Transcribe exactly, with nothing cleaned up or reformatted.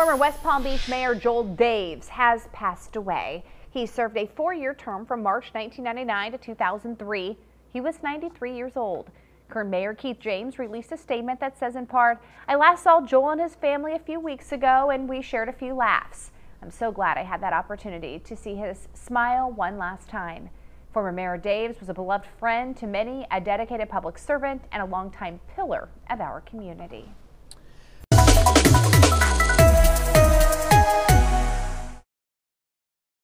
Former West Palm Beach Mayor Joel Daves has passed away. He served a four-year term from March nineteen ninety-nine to two thousand three. He was ninety-three years old. Current Mayor Keith James released a statement that says in part, "I last saw Joel and his family a few weeks ago and we shared a few laughs. I'm so glad I had that opportunity to see his smile one last time." Former Mayor Daves was a beloved friend to many, a dedicated public servant, and a longtime pillar of our community.